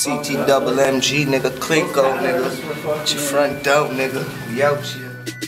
CT double MG, nigga, Clinko, nigga. Get your front door, nigga. We out here.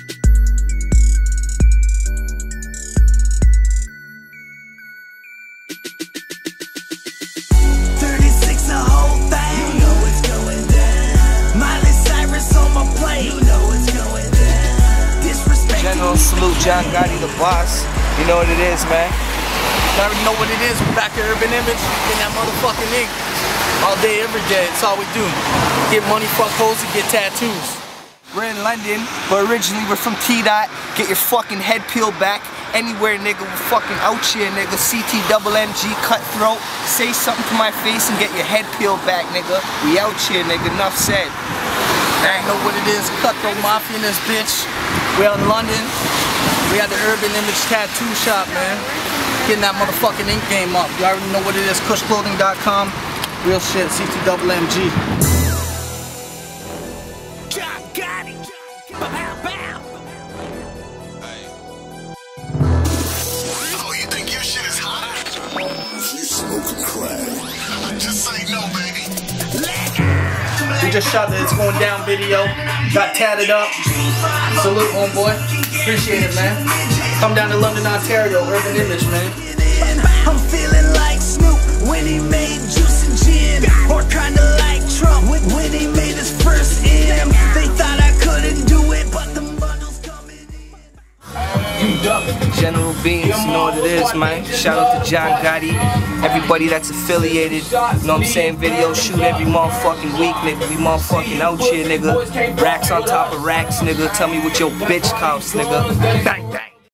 General salute, John Gotti, the boss. You know what it is, man. You already know what it is. We're back at Urban Image in that motherfucking ink. All day, every day. It's all we do. Get money, fuck hoes, and get tattoos. We're in London, but originally we're from T-Dot. Get your fucking head peeled back. Anywhere, nigga, we're fucking out here, nigga. CT double MG, cutthroat. Say something to my face and get your head peeled back, nigga. We out here, nigga. Enough said. I know what it is. Cutthroat Mafia in this bitch. We out in London. We at the Urban Image tattoo shop, man. Getting that motherfucking ink game up. You already know what it is. Kushclothing.com. Real shit. CT double MG. Oh, you think your shit is hot? You smoking crack. Just say no, baby. We just shot the It's Going Down video. Got tatted up. Salute, homeboy. Appreciate it, man. Come down to London, Ontario. Urban Image, man. I'm feeling like Snoop when he made Juice and Gin, or kinda like Trump when he made his first M. They thought I couldn't do it, but the bundles coming in. General Beans, you know what it is, man. Shout out to John Gotti, everybody that's affiliated. You know what I'm saying? Video shoot every motherfucking week, nigga. We motherfucking out here, nigga. Racks on top of racks, nigga. Tell me what your bitch costs, nigga. Bang, bang.